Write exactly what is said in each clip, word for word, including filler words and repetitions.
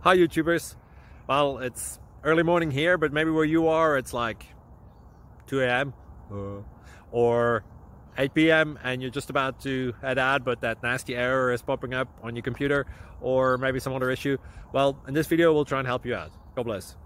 Hi YouTubers. Well, it's early morning here, but maybe where you are it's like two A M uh, or eight P M and you're just about to head out, but that nasty error is popping up on your computer, or maybe some other issue. Well, in this video we'll try and help you out. God bless.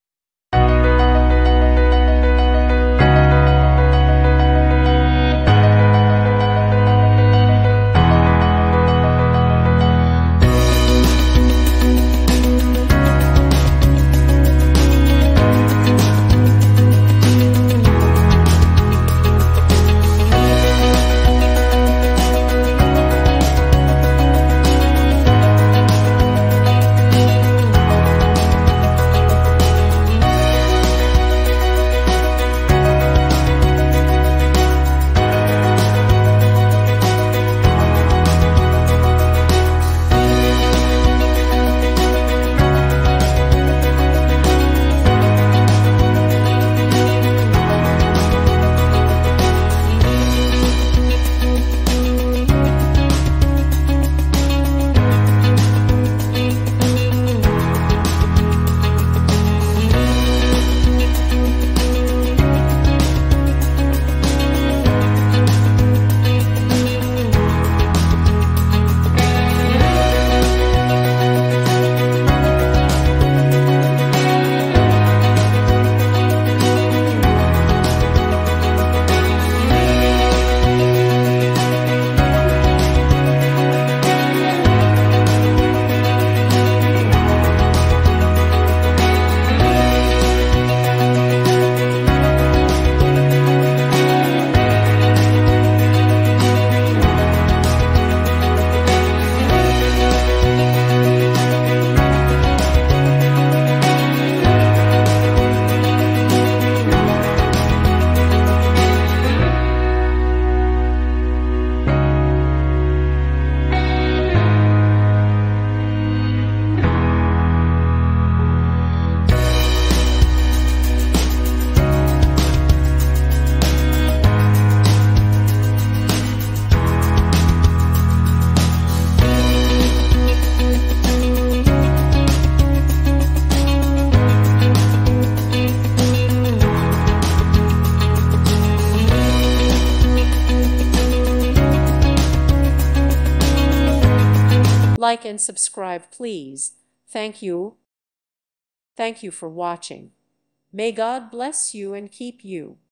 Like and subscribe, please. Thank you. Thank you for watching. May God bless you and keep you.